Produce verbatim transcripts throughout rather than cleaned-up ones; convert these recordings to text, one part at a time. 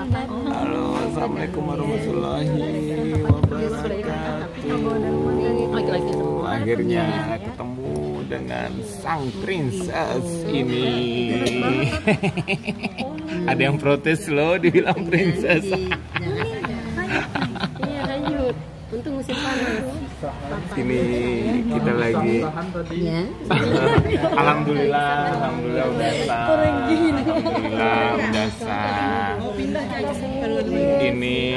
Halo, assalamualaikum warahmatullahi wabarakatuh. Akhirnya ketemu dengan sang princess ini. Ada yang protes loh, dibilang princess. Iya lanjut. Untung musim panas. Ini kita lagi. Ya. Alhamdulillah, alhamdulillah udah sah. Alhamdulillah udah sah. Ini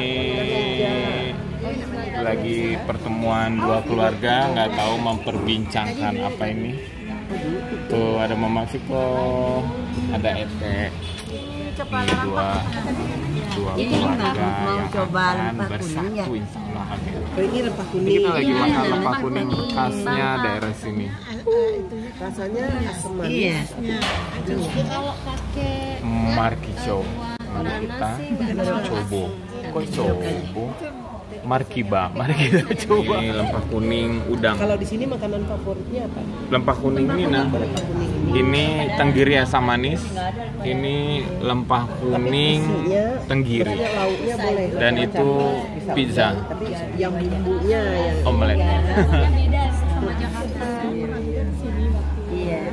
lagi pertemuan dua keluarga, nggak tahu memperbincangkan apa ini. Tuh ada Mama Viko, ada Ete. Ini dua dua keluarga yang akan bersatu insya Allah. Ini rempah kuning. Ini kita lagi makan rempah kuning khasnya daerah sini. Rasanya asam manis. Iya. Kalau pakai Markico. Mari kita coba. Kok coba? Markiba, mari kita coba. Ini lempah kuning udang. Kalau di sini makanan favoritnya apa? Lempah kuning ini nah. Lempah kuning ini. Ini tenggiri asam manis. Ini lempah kuning tenggiri. Maksudnya lauknya boleh. Dan itu Bisa. pizza. Tapi yang bumbunya yang Omelet. beda sama Jakarta. Iya.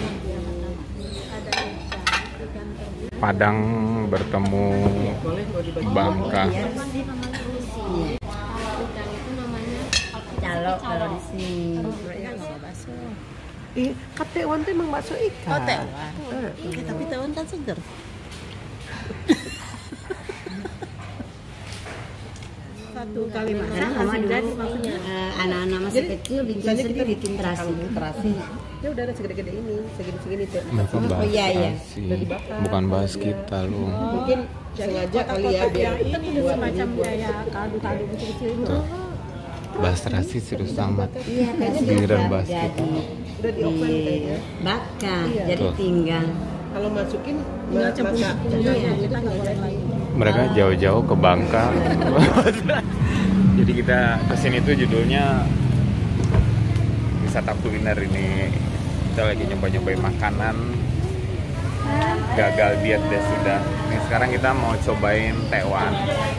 Padang bertemu Bangka. Calo kalau di sini. Ih, kan tewan tuh emang bakso ikan. Oh, tewan. Eh, Iya, tapi tewan kan seger. Satu kali makan masih jadi maksudnya. Anak-anak masih kecil bikin misalnya kita sendiri bikin terasi. terasi. terasi. Ya udah ada segede-gede ini, segede-segede teh. Mereka bahas iya, iya. terasi. Bukan bahas kita loh. Mungkin sengaja kali ya biar buat Semacam kayak kaldu-kaldu kecil-kecil itu. Bahas terasi serius amat. Iya, Giliran bahas jadi kita. udah di oven kayaknya. bakar, Iya. jadi Tuh. tinggal. Kalau masukin Tinggal ma- campur. masak. Iya, kita nggak goreng lagi. Mereka jauh-jauh ke Bangka. Jadi kita kesini tuh judulnya wisata kuliner ini. Kita lagi nyoba-nyobain makanan. Gagal diet deh sudah. Nih sekarang kita mau cobain tewan.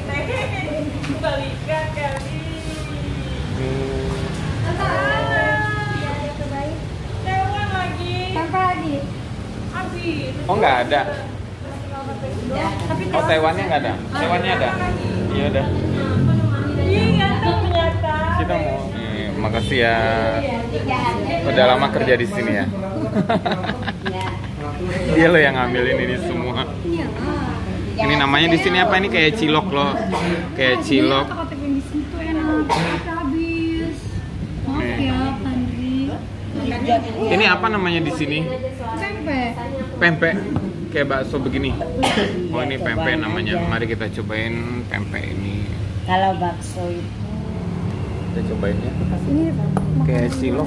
Hmm. Oh nggak ada. Oh Taiwannya nggak ada. Taiwannya ada. Iya udah. Kita mau. Nih, makasih ya. Udah lama kerja di sini ya. Dia lo yang ngambilin ini semua. Ini namanya di sini apa? Ini kayak cilok loh. Kayak cilok. Nih. Ini apa namanya di sini? Pempek. Kayak bakso begini. Oh ini pempek namanya. Mari kita cobain pempek ini. Kalau bakso itu Kita cobain ya. Kayak cilok.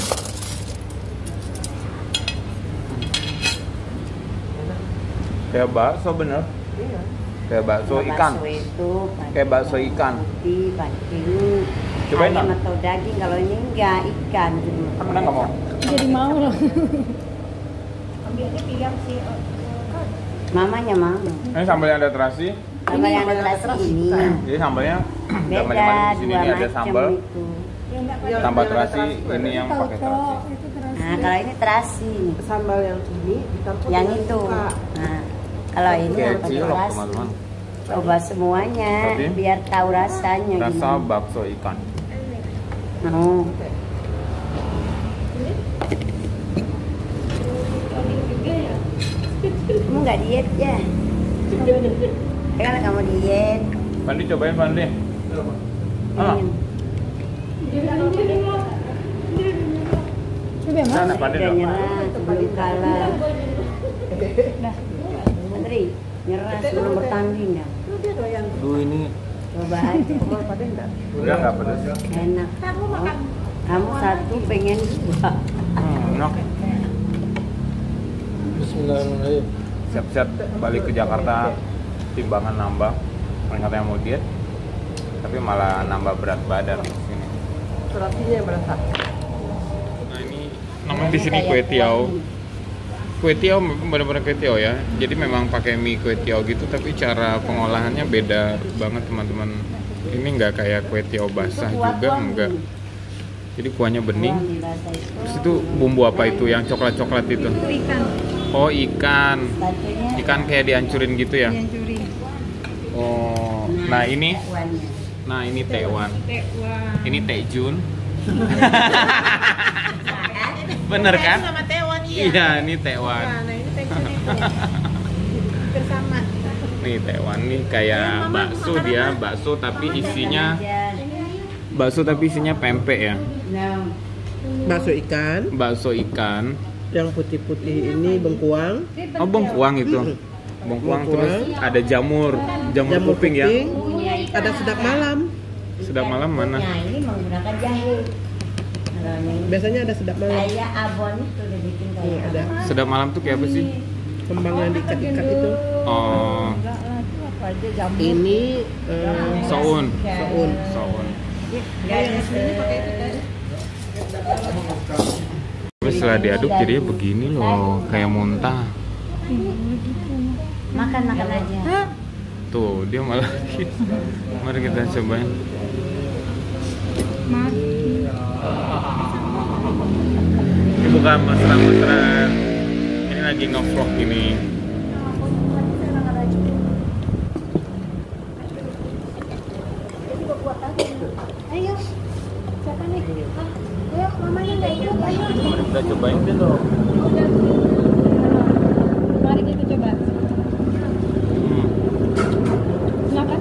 Kayak bakso bener. Kayak bakso ikan. bakso itu Kayak bakso ikan. putih, pancing, Cobain ayam dong. atau daging. Kalau ini enggak ikan. Mana nggak mau? Jadi mau loh. Mamanya mau. Ini sambalnya ada terasi. Sama yang ada terasi ini. Jadi sambalnya nggak Beda macam-macam di sini. dua Ini ada macam sambal itu. tambah terasi. Ini yang pakai terasi. Nah, kalau ini terasi. Sambal yang ini ditampur Yang dengan itu. cuka. Nah, kalau ini Kayak yang pakai cilok terasi. teman-teman. Coba semuanya Tapi, biar tahu rasanya Rasa gimana. bakso ikan. Oh. Kamu nggak diet ya? Kalau kamu diet, Pandi cobain Pandi. Ah, mana Pandi udah dong? nyerah sebelum kalah. Andri, nyerah sebelum bertanding ya. Duh ini Coba aja, udah nggak pedas. enak. Oh, kamu satu pengen dua. Hmm, enak. Bismillahirrahmanirrahim. Siap-siap balik ke Jakarta, timbangan nambah. Ternyata yang mau diet, tapi malah nambah berat badan di sini. Terasinya yang berasa. Nah ini namanya di sini kue tiaw. kue tiaw benar-benar kue tiaw ya. Jadi memang pakai mie kue tiaw gitu, tapi cara pengolahannya beda banget teman-teman. Ini nggak kayak kue tiaw basah juga, enggak. Jadi kuahnya bening. Terus itu bumbu apa itu yang coklat-coklat itu? Itu ikan. Oh, ikan. Ikan kayak dihancurin gitu ya? Dihancurin. Oh, nah ini, nah ini Tewan. Tewan. Ini Tejun. Bener kan? Sama Tewan iya. Iya, ini Tewan. Nah, ini Tejun itu. Bersama. Nih Tewan nih kayak bakso dia, bakso tapi isinya bakso tapi isinya pempek ya. Bakso ikan, Bakso ikan. yang putih-putih ini bengkuang. Oh, bengkuang itu. Bengkuang terus ada jamur, jamur, Jamur kuping, ya. kuping, ada sedap malam. Sedap malam mana? Nah, ini menggunakan jahe. Kalau yang Biasanya ada sedap malam. kayak abon itu udah bikin Iya, kayak ada abon. Sedap malam tuh kayak apa sih? kembang yang diikat-ikat itu. Oh, Apa aja jamur. Ini eh, soun. soun. Soun. Garis Terus setelah diaduk jadinya begini loh, kayak muntah. makan makan aja. Tuh, dia malah mari kita cobain. Ini bukan mesra-mesraan. Ini lagi nge-vlog ini. Ayo. Siapa nih? Ah, ayo, mamanya nggak ikut. Ayo. Mari kita cobain deh loh. Mari kita coba. Hmm. Kenapa?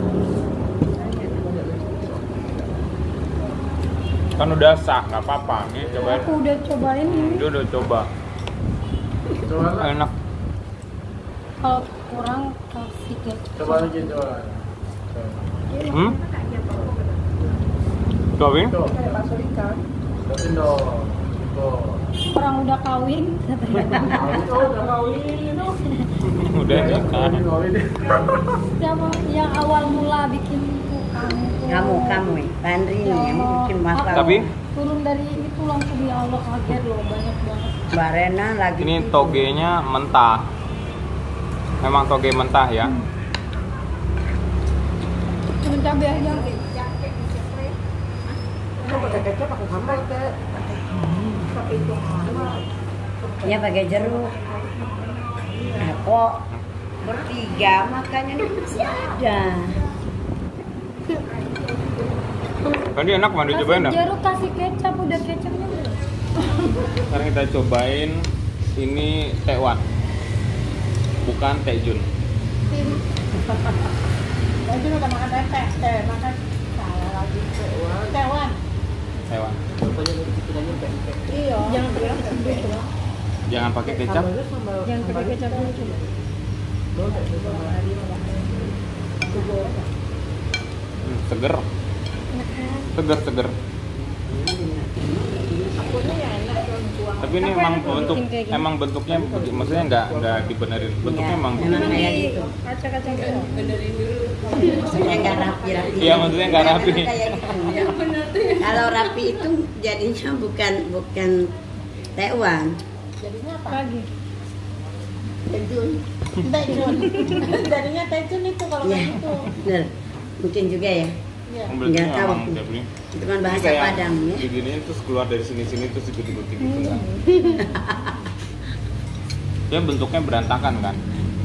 Kan udah sah, nggak apa-apa. Nih cobain. Aku udah cobain ini. Dia udah coba. Enak. Kalau kurang kasih ke. Hmm? Cobain? Bakso ikan. Orang udah kawin. Udah kan. Siapa yang awal mula bikin itu kamu? Kamu kamu ya, Pandri nih yang bikin masalah. Tapi Turun dari itu langsung ya Allah kaget loh banyak banget. Mbak Rena lagi ini togenya mentah. Memang toge mentah ya. Cuma cabai aja. Pakai kecap, pakai sambal ke. ya pakai jeruk. Nah, kok bertiga makannya ini masih ada. Tadi enak mana dicobain Kasih dah? jeruk kasih kecap udah kecapnya belum? Sekarang kita cobain ini Tewan. Bukan Tejun. Tadi udah makan tempe, teh makan salah lagi tewan. Tewan. Tewan. Iya. Jangan pakai kecap. Jangan pakai kecap. Jangan pakai kecap dulu coba. Hmm, seger. Seger seger. Tapi ini emang bentuk, emang bentuknya, maksudnya nggak nggak dibenerin. Bentuknya emang Memang begini. kayak gitu. Kacang-kacang gitu. Maksudnya nggak rapi-rapi. Iya, maksudnya nggak rapi. Kayak gitu. Kalau rapi itu jadinya bukan bukan tewan. Jadinya apa lagi? Tejun. Tejun. Jadinya tejun itu kalau Ya, kayak gitu. bener. Mungkin juga ya. Iya. Berarti Nggak tahu. emang kayak begini. Itu kan Ini bahasa kayak Padang ya. diginiin terus keluar dari sini-sini terus ikut-ikutin gitu kan. Dia bentuknya berantakan kan?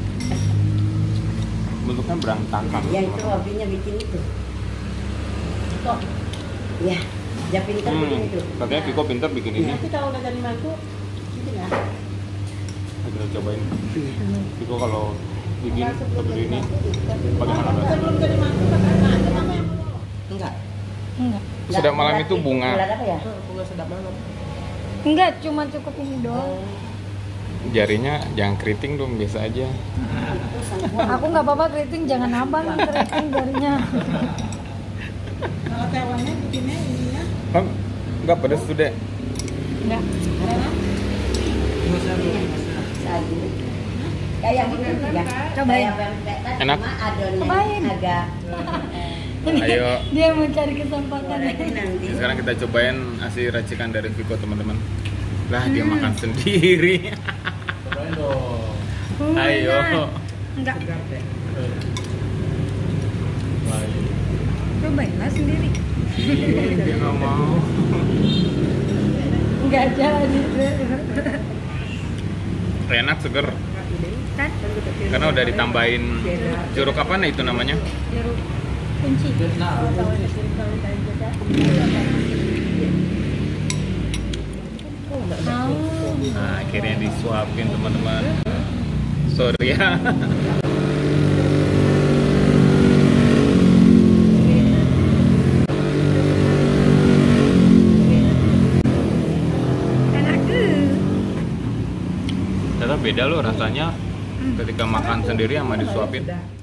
Bentuknya berantakan. Ya itu hobinya bikin itu. Kok? Ya, dia pintar Hmm, bikin itu. katanya Kiko pintar bikin ini. Nanti kalau udah jadi mantu, gitu ya. Nah, kita cobain. Kiko kalau bikin seperti ini, bagaimana rasanya? Sebelum jadi mantu, nah, itu apa yang Enggak. Enggak. Sedap malam itu bunga. Bulan apa ya? Bunga sedap malam. Enggak, cuma cukup ini doang. Jarinya jangan keriting dong, biasa aja. Aku nggak apa-apa keriting, jangan abang yang keriting jarinya. Kalau tewannya bikinnya ininya Kan nggak pedes tuh dek. enggak. Sagu. Kayak gitu juga. Cobain. Kayak pempek tadi, Enak? cuma adonnya Cobain. agak Ayo. Dia mau cari kesempatan. lagi nanti. Sekarang kita cobain hasil racikan dari Viko teman-teman. Lah dia makan sendiri. Cobain dong. Ayo. Enggak. Baik. Cobain lah sendiri. Ih, dia nggak mau. Enggak jadi. Enak, seger. Kan? Karena udah ditambahin jeruk apa nih itu namanya? Jeruk kunci. Nah, akhirnya disuapin teman-teman. Sorry ya. Enak tuh. Ternyata beda loh rasanya ketika makan sendiri sama disuapin.